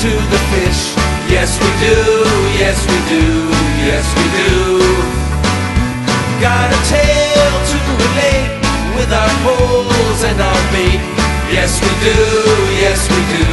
to the fish. Yes we do, yes we do, yes we do. Got a tale to relate with our poles and our bait. Yes we do, yes we do,